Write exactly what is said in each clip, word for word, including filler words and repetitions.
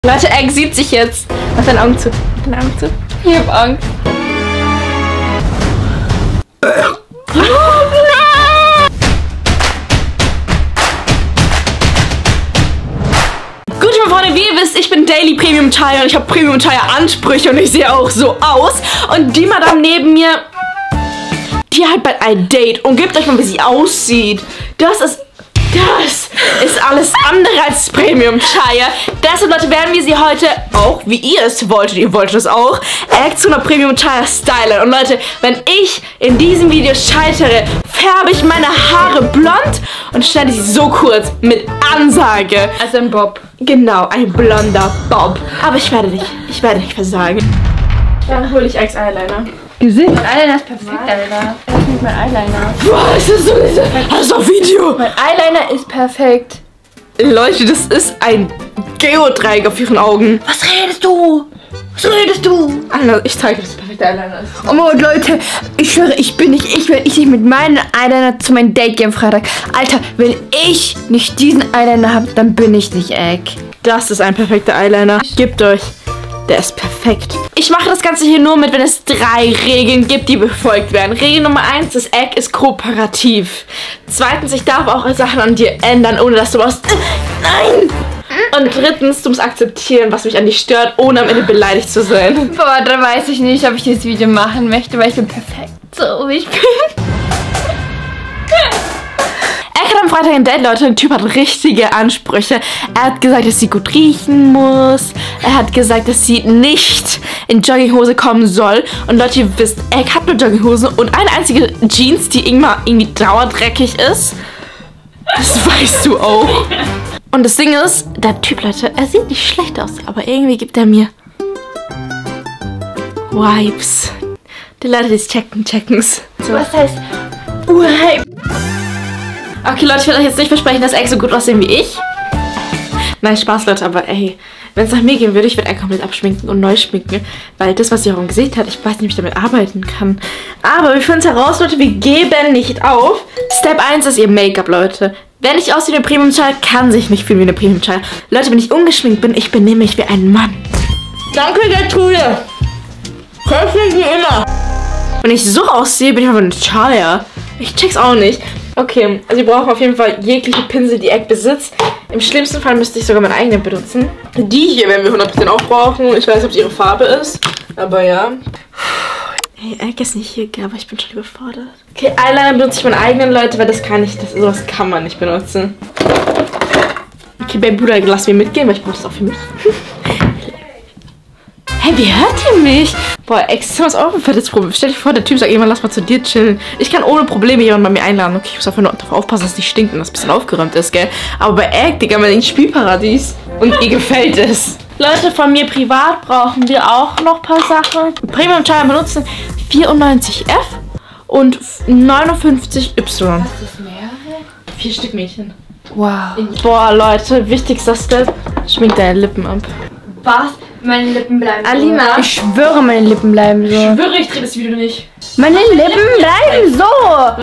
Leute, Egg sieht sich jetzt. Mach deine Augen zu. Mach deine Augen zu. Ich hab Angst. Gut, meine Freunde, wie ihr wisst, ich bin Daily Premium Tire und ich habe Premium Tire Ansprüche und ich sehe auch so aus. Und die Madame neben mir, die hat bald ein Date und gebt euch mal, wie sie aussieht. Das ist... Das ist alles andere als Premium Tire. Deshalb, Leute, werden wir sie heute auch, wie ihr es wolltet, ihr wolltet es auch, Egg zu einer Premium Tire stylen. Und Leute, wenn ich in diesem Video scheitere, färbe ich meine Haare blond und schneide sie so kurz mit Ansage. Also ein Bob. Genau, ein blonder Bob. Aber ich werde nicht, ich werde nicht versagen. Dann hole ich Eggs Eyeliner. Gesehen? Mein Eyeliner ist perfekt, Alter. Das ist nicht mein Eyeliner. Boah, ist das so diese... Das ist auf Video. Mein Eyeliner ist perfekt. Leute, das ist ein Geodreieck auf ihren Augen. Was redest du? Was redest du? Alter, ich zeige, dass das perfekte Eyeliner ist. Oh mein Gott, Leute, ich schwöre, ich bin nicht ich, wenn ich nicht mit meinem Eyeliner zu meinem Date gehe am Freitag. Alter, wenn ich nicht diesen Eyeliner habe, dann bin ich nicht Egg. Das ist ein perfekter Eyeliner. Gebt euch. Der ist perfekt. Ich mache das Ganze hier nur mit, wenn es drei Regeln gibt, die befolgt werden. Regel Nummer eins, das Egg ist kooperativ. Zweitens, ich darf auch Sachen an dir ändern, ohne dass du was... Nein! Und drittens, du musst akzeptieren, was mich an dir stört, ohne am Ende beleidigt zu sein. Boah, da weiß ich nicht, ob ich dieses Video machen möchte, weil ich bin perfekt. So wie ich bin. Er hat am Freitag ein Date, Leute. Der Typ hat richtige Ansprüche. Er hat gesagt, dass sie gut riechen muss. Er hat gesagt, dass sie nicht in Jogginghose kommen soll. Und Leute, ihr wisst, er hat nur Jogginghose und eine einzige Jeans, die irgendwann irgendwie dauerdreckig ist. Das weißt du auch. Und das Ding ist, der Typ, Leute, er sieht nicht schlecht aus, aber irgendwie gibt er mir Vibes. Die Leute, die es checken, checken's. So. Was heißt Vibe? Okay, Leute, ich will euch jetzt nicht versprechen, dass Egg so gut aussehen wie ich. Nein, Spaß, Leute, aber ey, wenn es nach mir gehen würde, ich würde Egg komplett abschminken und neu schminken, weil das, was sie auch im Gesicht hat, ich weiß nicht, wie ich damit arbeiten kann. Aber wir finden es heraus, Leute, wir geben nicht auf. Step eins ist ihr Make-up, Leute. Wenn ich aussehe wie eine Premium Child, kann sich nicht fühlen wie eine Premium Child. Leute, wenn ich ungeschminkt bin, ich benehme mich wie ein Mann. Danke, Gertrude. Perfekt wie immer. Wenn ich so aussehe, bin ich einfach eine Child. Ich check's auch nicht. Okay, also wir brauchen auf jeden Fall jegliche Pinsel, die Egg besitzt. Im schlimmsten Fall müsste ich sogar meine eigene benutzen. Die hier werden wir hundert Prozent auch brauchen. Ich weiß nicht, ob es ihre Farbe ist, aber ja. Hey, Egg ist nicht hier, aber ich bin schon überfordert. Okay, Eyeliner benutze ich meinen eigenen, Leute, weil das kann ich, das, sowas kann man nicht benutzen. Okay, Baby Bruder, lass mir mitgehen, weil ich brauche das auch für mich. Hey, wie hört ihr mich? Boah, extra was auch ein fettes Problem. Stell dich vor, der Typ sagt irgendwann, lass mal zu dir chillen. Ich kann ohne Probleme jemanden bei mir einladen. Okay, ich muss einfach nur darauf aufpassen, dass es nicht stinkt und dass es ein bisschen aufgeräumt ist, gell? Aber bei Egg, Digga, wir sind ein Spielparadies. Und ihr gefällt es. Leute, von mir privat brauchen wir auch noch ein paar Sachen. Premium Tire benutzen vierundneunzig F und neunundfünfzig Y. Das ist mehrere? Vier Stück Mädchen. Wow. Boah, Leute, wichtigster Step. Schmink deine Lippen ab. Was? Meine Lippen bleiben Alina. so. Ich schwöre, meine Lippen bleiben so. Ich schwöre, ich drehe das Video nicht. Meine Lippen bleiben so.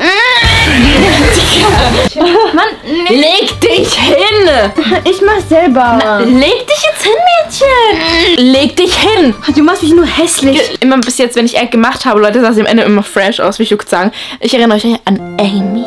Mann, nee. Leg dich hin! Ich mach selber. Na, leg dich jetzt hin, Mädchen! Leg dich hin! Du machst mich nur hässlich. Immer bis jetzt, wenn ich Egg gemacht habe, Leute, sah sie am Ende immer fresh aus, wie ich würde sagen. Ich erinnere euch an Amy.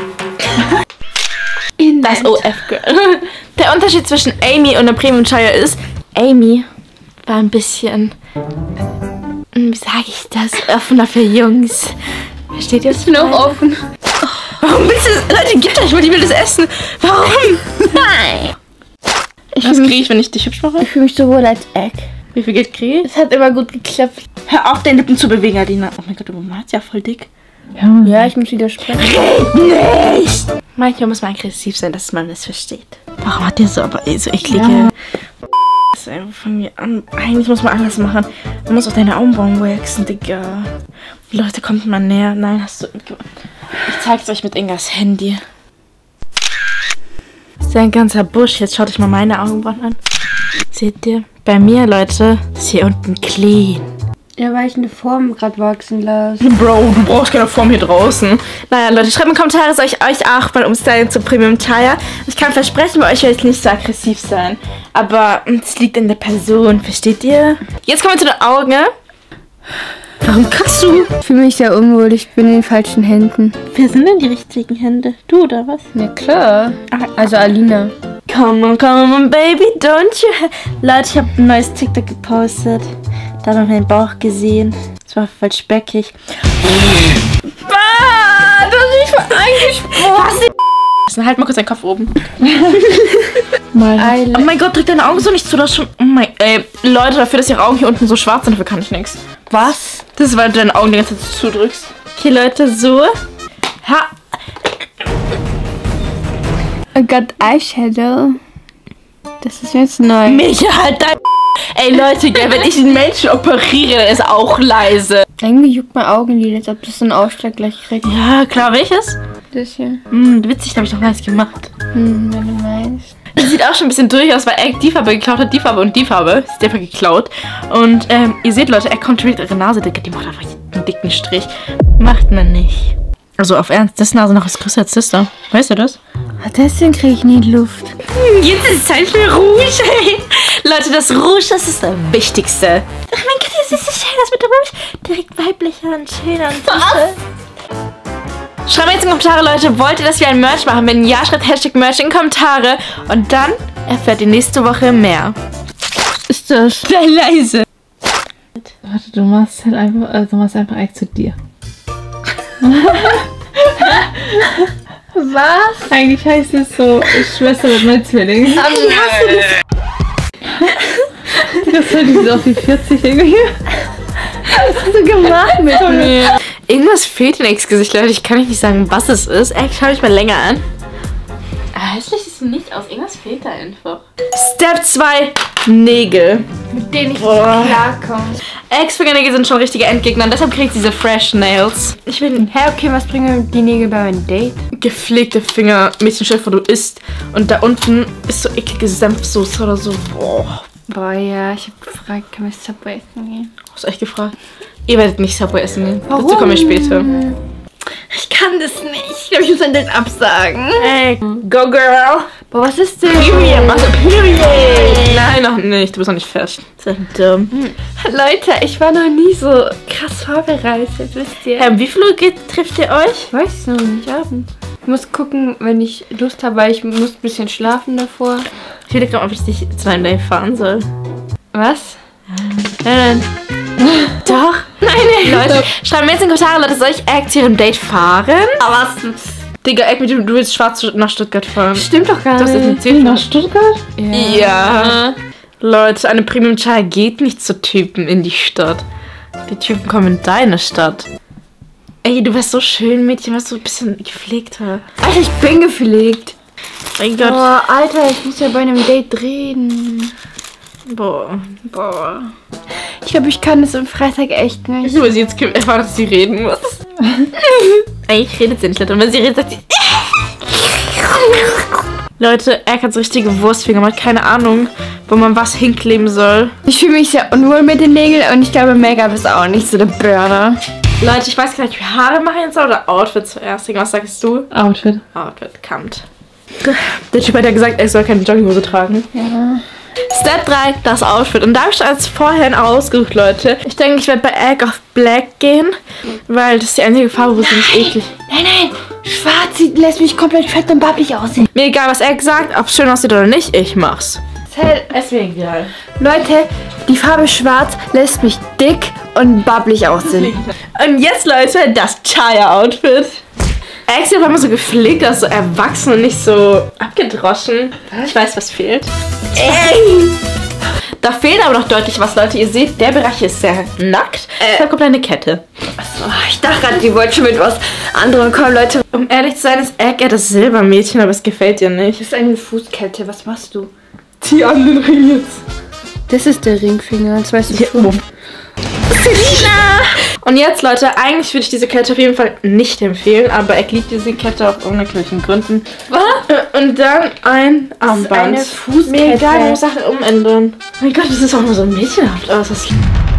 Das O F-Girl. Der Unterschied zwischen Amy und der Premium Tire ist, Amy war ein bisschen, wie sage ich das, offener für Jungs. Versteht ihr das? Ich bin auch offen. Warum willst du das? Leute, gib euch mal, ich will das essen. Warum? Nein. Ich Was fühle kriege ich, wenn ich dich hübsch mache? mich, fühl mich so wohl als Egg. Wie viel Geld kriege ich? Es hat immer gut geklappt. Hör auf, deine Lippen zu bewegen, Adina. Oh mein Gott, du malst ja voll dick. Ja, ja, ich muss widersprechen. Red nicht! Manchmal muss man aggressiv sein, dass man es versteht. Warum hat der so aber so eklige... Ja. Das ist einfach von mir an. Eigentlich muss man anders machen. Man muss auch deine Augenbrauen waxen, Digga. Leute, kommt mal näher. Nein, hast du... Ich zeig's euch mit Ingas Handy. Das ist ein ganzer Busch. Jetzt schaut euch mal meine Augenbrauen an. Seht ihr? Bei mir, Leute, ist hier unten clean. Ja, weil ich eine Form gerade wachsen lasse. Bro, du brauchst keine Form hier draußen. Naja, Leute, schreibt in die Kommentare, soll ich euch auch mal umstylen zu Premium Chaya? Ich kann versprechen, bei euch werde ich nicht so aggressiv sein. Aber es liegt in der Person, versteht ihr? Jetzt kommen wir zu den Augen. Warum kackst du? Ich fühle mich sehr unwohl, ich bin in den falschen Händen. Wer sind denn die richtigen Hände? Du oder was? Na klar. Also Alina. Come on, come on, baby, don't you... Leute, ich habe ein neues TikTok gepostet. Da hat man meinen Bauch gesehen. Das war voll speckig. Ah, das ist nicht angesprochen. Halt mal kurz deinen Kopf oben. Mal. Oh mein Gott, drück deine Augen so nicht zu. Das schon. Oh mein. Ey, Leute, dafür, dass ihre Augen hier unten so schwarz sind, dafür kann ich nichts. Was? Das ist, weil du deine Augen die ganze Zeit zudrückst. Okay, Leute, so. Ha. I got Eyeshadow. Das ist jetzt neu. Mich halt dein. Ey, Leute, gell, wenn ich einen Menschen operiere, dann ist er auch leise. Irgendwie juckt mein Augenlid, als ob das so einen Ausschlag gleich kriegt. Ja, klar, welches? Das hier. Hm, witzig, da habe ich doch nice gemacht. Hm, wenn du meinst. Das sieht auch schon ein bisschen durch aus, weil er die Farbe geklaut hat, die Farbe und die Farbe. Ist einfach geklaut. Und ähm, ihr seht, Leute, er kontrolliert eure Nase, die macht einfach einen dicken Strich. Macht man nicht. Also auf Ernst, das Nase noch ist größer als das da. Weißt du das? Ah, deswegen kriege ich nie Luft. Hm, jetzt ist es Zeit für Rouge, ey. Leute, das Rouge, das ist das Wichtigste. Ach mein Gott, das ist so schön, das mit dem Rouge. Direkt weiblicher und schöner und süßer. Schreibt mir jetzt in die Kommentare, Leute, wollt ihr, dass wir ein Merch machen? Wenn ja, schreibt Hashtag Merch in die Kommentare. Und dann erfährt ihr nächste Woche mehr. Was ist das? Sei leise. Warte, du machst halt einfach, also du machst einfach Eik zu dir. Was? Eigentlich heißt es so, Schwester mit meinem Zwilling. Ich hasse das. Das hört sich so auf die vierzig irgendwie. Was hast du gemacht mit mir? Irgendwas fehlt in Ex Gesicht, Leute. Ich kann euch nicht sagen, was es ist. Ey, schau mich mal länger an. Aber hässlich sieht es nicht aus. Irgendwas fehlt da einfach. Step zwei. Nägel. Mit denen ich Boah. nicht klarkomme. Ex-Fingernägel sind schon richtige Endgegner und deshalb kriegt diese Fresh Nails. Ich bin Hä, okay, was bringen die Nägel bei einem Date? gepflegte Finger, Mädchenchef, wo du isst. Und da unten ist so eklige Senfsoße oder so. Boah. Boah, ja, ich hab gefragt, kann man Subway essen gehen? Hast du echt gefragt? Ihr werdet nicht Subway essen gehen. Warum? Dazu komme ich später. Ich kann das nicht. Ich glaube, ich muss ein Date absagen. Hey, go girl. Boah, was ist denn? Period. Also Period. Nein, noch nicht. Du bist noch nicht fertig. Das ist dumm. Leute, ich war noch nie so krass vorbereitet, wisst ihr? Ähm, wie viel Uhr geht, trifft ihr euch? Ich weiß noch nicht, abends. Ich muss gucken, wenn ich Lust habe, weil ich muss ein bisschen schlafen davor. Ich will gerade, ob ich dich zu deinem Date fahren soll. Was? Nein, nein. Doch. Nein, nein. Leute, schreibt mir jetzt in die Kommentare, Leute, soll ich Act zu ihrem Date fahren? Aber was? Digga, Act, du, du willst schwarz nach Stuttgart fahren. Stimmt doch gar Du hast jetzt nicht. eine Ziel Nach Stuttgart? Ja. Leute, eine Premium Chai geht nicht zu Typen in die Stadt. Die Typen kommen in deine Stadt. Ey, du wärst so schön, Mädchen, wärst so ein bisschen gepflegter. Alter, ich bin gepflegt. Mein Gott. Boah, Alter, ich muss ja bei einem Date reden. Boah. Boah. Ich glaube, ich kann das am Freitag echt nicht. Ich will sie jetzt erfahren, dass sie reden muss. Eigentlich redet sie nicht, Leute. Und wenn sie redet, sagt sie... Leute, er hat so richtige Wurstfinger. Man hat keine Ahnung, wo man was hinkleben soll. Ich fühle mich sehr unwohl mit den Nägeln und ich glaube, Make-up ist auch nicht so der Burner. Leute, ich weiß gar nicht, ob ich Haare machen soll oder Outfit zuerst. Was sagst du? Outfit. Outfit, kommt. Der Typ hat ja gesagt, er soll keine Jogginghose tragen. Ja. Step drei, das Outfit. Und da habe ich als vorhin ausgesucht, Leute. Ich denke, ich werde bei Egg auf Black gehen, weil das ist die einzige Farbe, wo sie nicht eklig... Nein, nein, schwarz sieht, lässt mich komplett fett und babbelig aussehen. Mir egal, was Egg sagt, ob es schön aussieht oder nicht, ich mach's. Es mir egal. Leute, die Farbe schwarz lässt mich dick und babbelig aussehen. Und jetzt, Leute, das Chaya-Outfit. Egg sieht aber immer so gepflegt aus, so erwachsen und nicht so abgedroschen. Ich weiß, was fehlt. Ey! Da fehlt aber noch deutlich was, Leute. Ihr seht, der Bereich ist sehr nackt. Äh. Da kommt eine Kette. Oh, ich dachte gerade, die wollte schon mit was anderem kommen, Leute. Um ehrlich zu sein, ist Egg ja das Silbermädchen, aber es gefällt ihr nicht. Das ist eine Fußkette, was machst du? Zieh an den Ring jetzt. Das ist der Ringfinger, das weißt du Hier oben. Selina! Und jetzt, Leute, eigentlich würde ich diese Kette auf jeden Fall nicht empfehlen, aber er liebt diese Kette aus unerklärlichen Gründen. Was? Und dann ein Armband. eine Fußkette. Mir egal, man muss Sachen umändern. Mein Gott, das ist auch nur so mädchenhaft aus. Das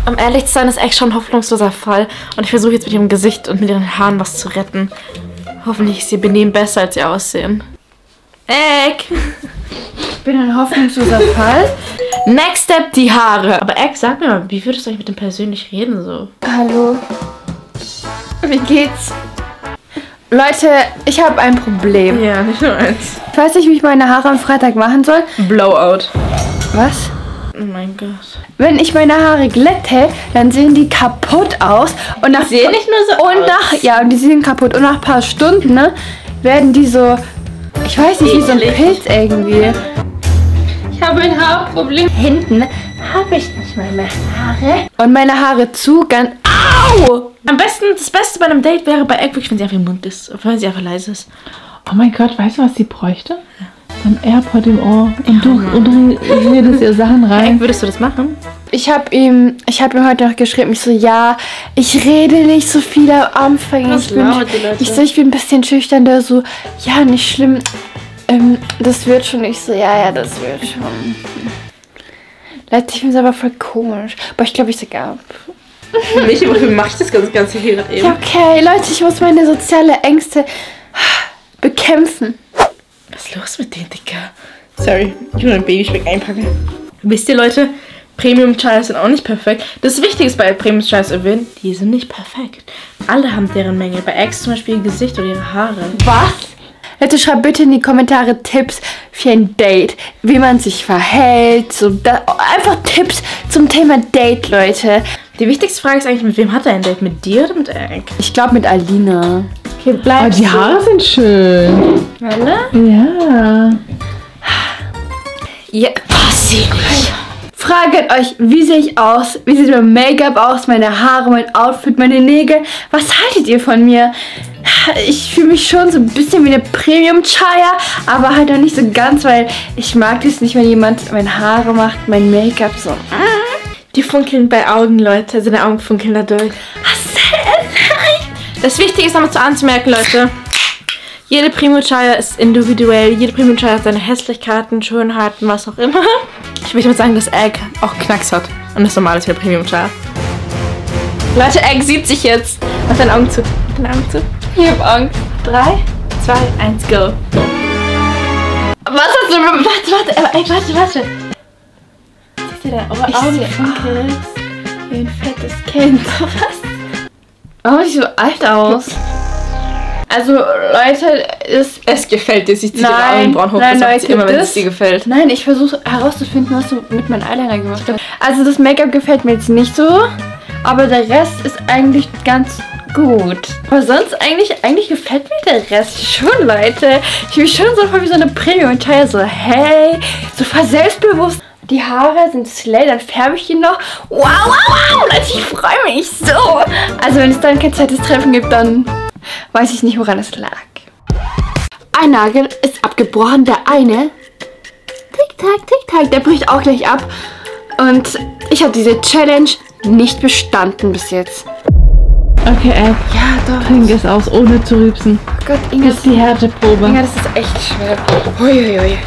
Um ehrlich zu sein, ist Egg schon ein hoffnungsloser Fall. Und ich versuche jetzt mit ihrem Gesicht und mit ihren Haaren was zu retten. Hoffentlich ist ihr Benehmen besser, als sie aussehen. Egg! Ich bin ein hoffnungsloser Fall. Next Step, die Haare. Aber Egg, sag mir mal, wie würdest du eigentlich mit dem persönlich reden so? Hallo. Wie geht's? Leute, ich habe ein Problem. Ja, nicht nur eins. Ich weiß nicht, wie ich meine Haare am Freitag machen soll. Blowout. Was? Oh mein Gott. Wenn ich meine Haare glätte, dann sehen die kaputt aus. Und nach Die sehen nicht nur so und aus. nach Ja, und die sehen kaputt. Und nach ein paar Stunden, ne, werden die so, ich weiß nicht, wie so ein Eklig. Pilz irgendwie. Ich habe ein Haarproblem. Hinten habe ich nicht mal mehr Haare. Und meine Haare zu, ganz... Au! Am besten, das Beste bei einem Date wäre bei Egg wirklich, wenn sie einfach im Mund ist. Wenn sie einfach leise ist. Oh mein Gott, weißt du, was sie bräuchte? So ein AirPod im Ohr. Und du, und du redest ihr Sachen rein. Egg, würdest du das machen? Ich habe ihm, ich habe ihm heute noch geschrieben, ich so, ja, ich rede nicht so viel am Anfang. Was Ich bin, labert die Leute? ich so, ich bin ein bisschen schüchtern, der so, ja, nicht schlimm. Ähm, das wird schon. Ich so, ja, ja, das wird schon. Leute, ich finde es aber voll komisch. Aber ich glaube, ich sag ab. Nicht, aber wie mache ich das ganze, ganze hier gerade eben? Ja, okay, Leute, ich muss meine soziale Ängste bekämpfen. Was ist los mit denen, Dicker? Sorry, ich will ein Babyspeck einpacken. Wisst ihr, Leute, Premium-Chais sind auch nicht perfekt. Das Wichtige ist bei Premium-Chais erwähnen, die sind nicht perfekt. Alle haben deren Menge. Bei Eggs zum Beispiel ihr Gesicht oder ihre Haare. Was? Leute, schreibt bitte in die Kommentare Tipps für ein Date. Wie man sich verhält. So da, einfach Tipps zum Thema Date, Leute. Die wichtigste Frage ist eigentlich, mit wem hat er ein Date? Mit dir oder mit Egg? Ich glaube mit Alina. Okay, bleib Oh, die so. Haare sind schön. Alle? Ja. Ja, pass sie nicht. Fragt euch, wie sehe ich aus? Wie sieht mein Make-up aus? Meine Haare, mein Outfit, meine Nägel? Was haltet ihr von mir? Ich fühle mich schon so ein bisschen wie eine Premium-Chaya, aber halt auch nicht so ganz, weil ich mag es nicht, wenn jemand meine Haare macht, mein Make-up so. Die funkeln bei Augen, Leute. Seine Augen funkeln dadurch. Das Wichtige ist nochmal zu anzumerken, Leute. Jede Premium-Chaya ist individuell. Jede Premium-Chaya hat seine Hässlichkeiten, Schönheiten, was auch immer. Ich möchte mal sagen, dass Egg auch Knacks hat. Und das normal ist für eine Premium-Chaya. Leute, Egg sieht sich jetzt. Mach deine Augen zu. Mach deine Augen zu. Ich hab Angst. Drei, zwei, eins, go. Was hast du? Warte, warte, aber Egg, warte, warte. Siehst du deine Augen? Ich sehe funkeln. aus wie ein fettes Kind. Was? Warum sieht so alt aus? Also, Leute, es... Es gefällt dir. Sie zieht ihre Nein, Augenbrauen hoch. nein, Das sagt sie Leute, immer, wenn das- es dir gefällt. Nein, ich versuche herauszufinden, was du mit meinem Eyeliner gemacht hast. Also das Make-up gefällt mir jetzt nicht so, aber der Rest ist eigentlich ganz gut. Aber sonst eigentlich, eigentlich gefällt mir der Rest schon, Leute. Ich fühle mich schon so voll wie so eine Premium-Chaya, so hey, so voll selbstbewusst. Die Haare sind slay, dann färbe ich die noch. Wow, wow, wow, Leute, ich freue mich so. Also wenn es dann kein zweites Treffen gibt, dann weiß ich nicht, woran es lag. Ein Nagel ist abgebrochen, der eine. Tick-Tack, Tick-Tack, der bricht auch gleich ab. Und ich habe diese Challenge nicht bestanden bis jetzt. Okay, Egg. Ja, doch. Trink es aus, ohne zu rübsen. Oh Gott, Inga, Das ist die Härteprobe. Inga, das ist echt schwer. Uiuiui.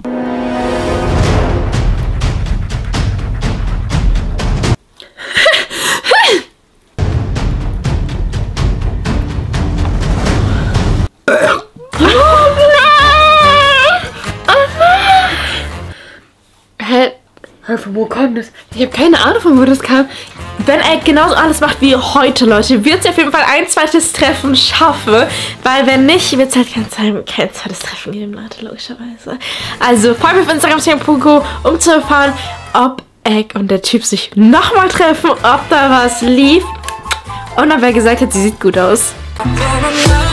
Hä? Von wo kommt das? Ich habe keine Ahnung, von wo das kam. Wenn Egg genauso alles macht wie heute, Leute, wird sie auf jeden Fall ein zweites Treffen schaffen. Weil wenn nicht, wird es halt kein, zwei- kein zweites Treffen geben, Leute, logischerweise. Also folgt mir auf Instagram, Instagram punkt com, um zu erfahren, ob Egg und der Typ sich nochmal treffen, ob da was lief. Und ob er gesagt hat, sie sieht gut aus. Gonna love